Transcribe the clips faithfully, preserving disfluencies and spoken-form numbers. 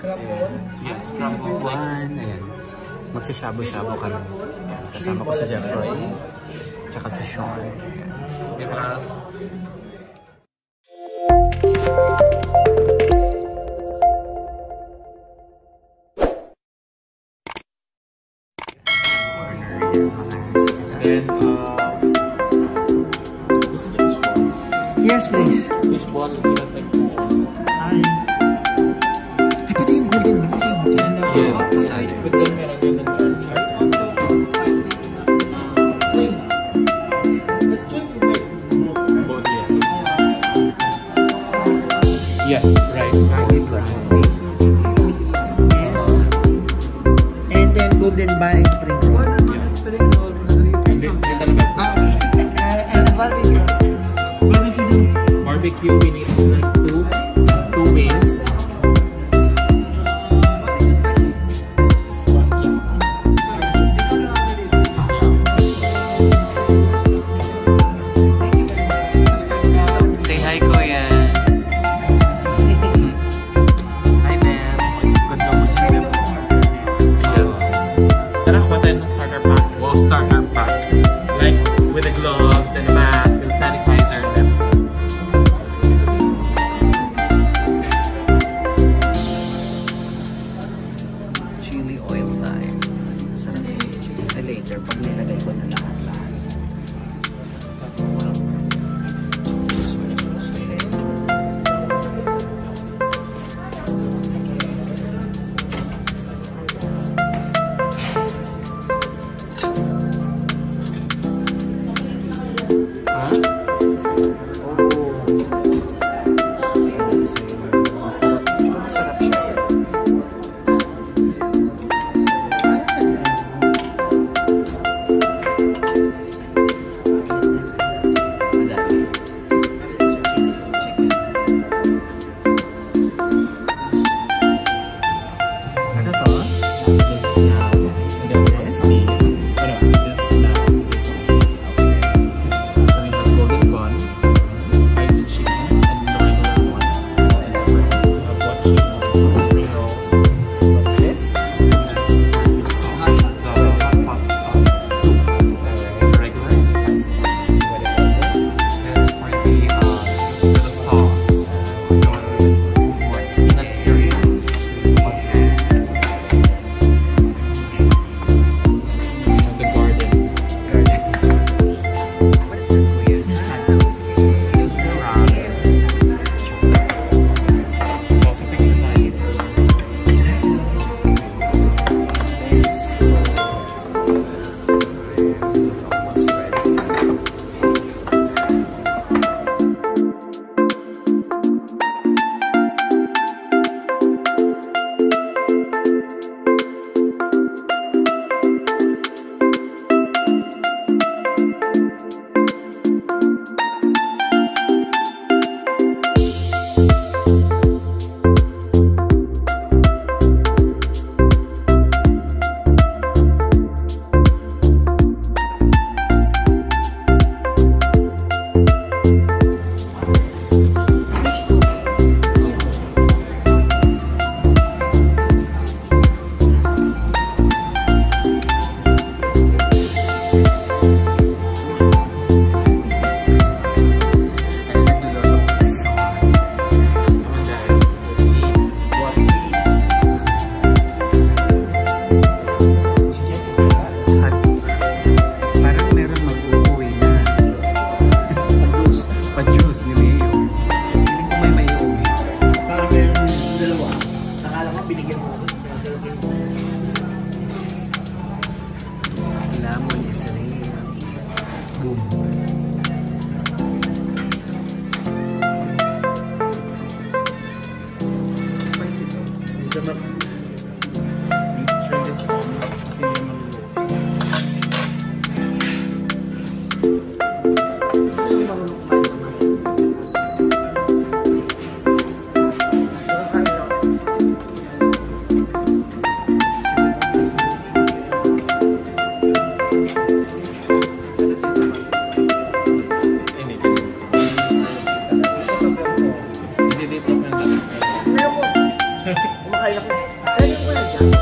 Yes, scrambled one. Ayan. Magsasabo-sabo kami. Kasama ko si Jeffrey. Tsaka si Sean. Ayan. Then, uh, this is the fish ball. Yes, please. Fish ball, just like food. Ay. Ay, pati yung golden ba? Kasi yung yes, aside. But then, meron yung golden starter. The kids is like Both, yes. Yes, rice, rice, rice. yes. And then golden bar and spring roll. And the barbecue. Barbecue, we need like two, two wings. Say hi, Kuya. Hi, ma'am. Ganda mo siya, ma'am. Yes. Tara, what time na starter pack? We'll start our pack. Like, with the gloves and the mask and sanitizer. Chili oil tayo. Sarap yung chili. Eh, later, pag nilagay ko na lahat-lahat. Ayoko. Kakain ako. Kaya yung wala dyan.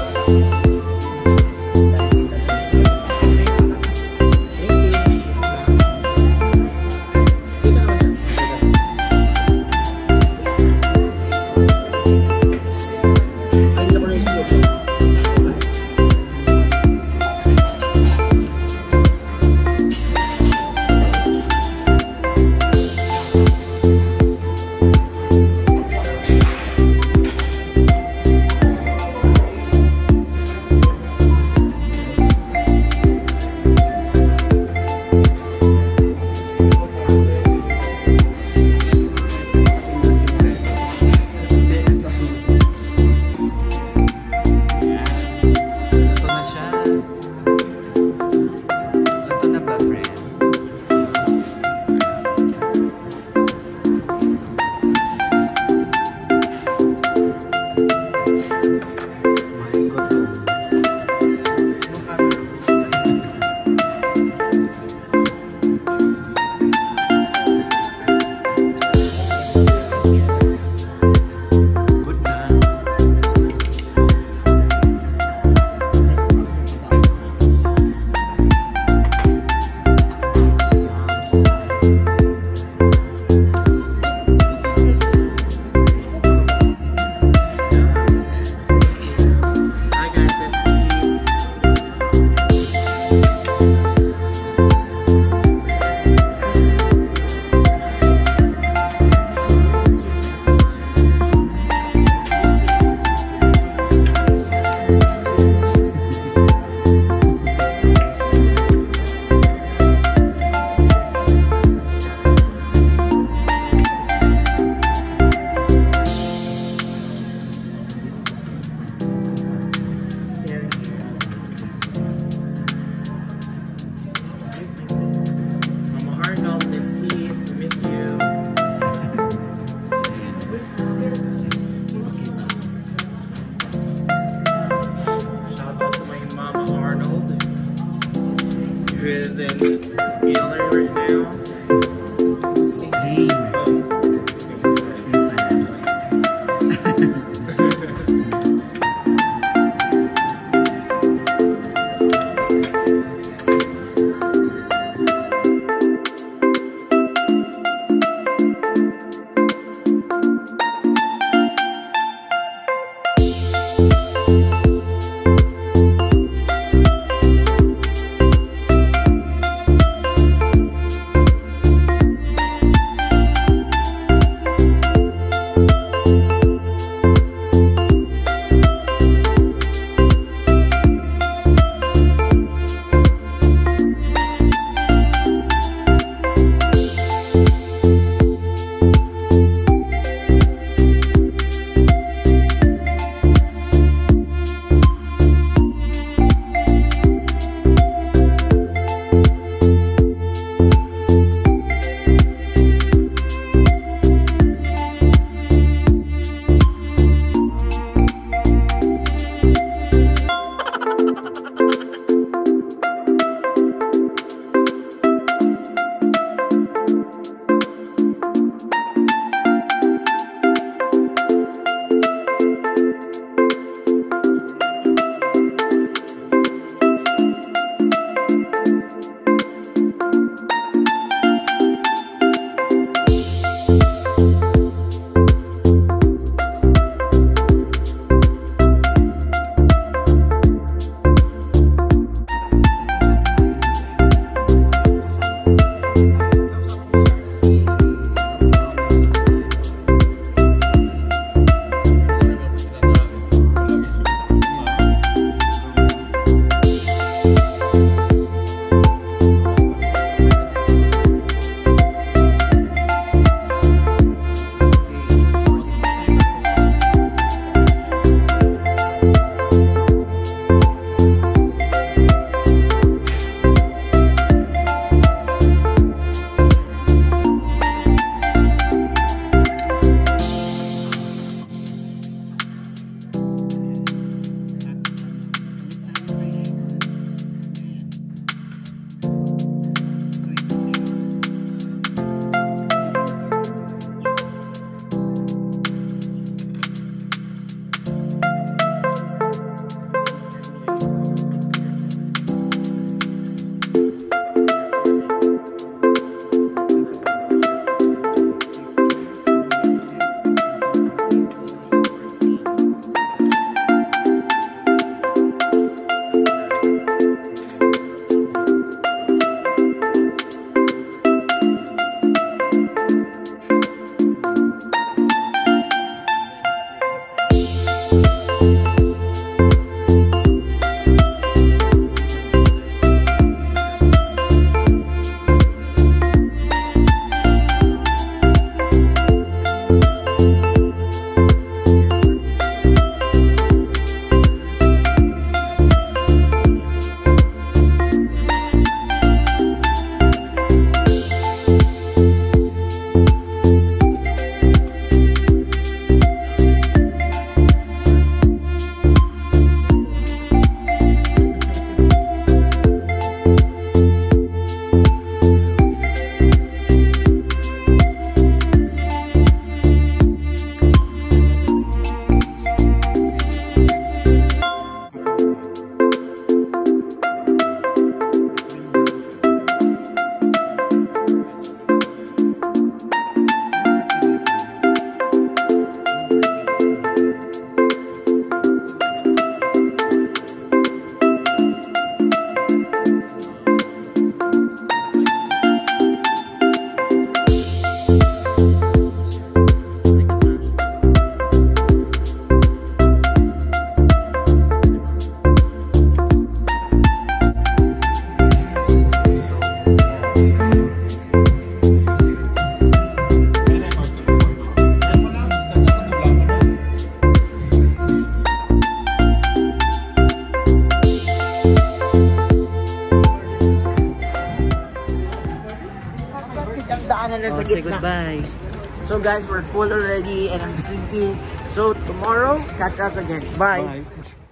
yung daanan na Oh, sa say gitna. goodbye. So guys, we're full already and I'm sleepy. So tomorrow, catch us again. Bye. Bye.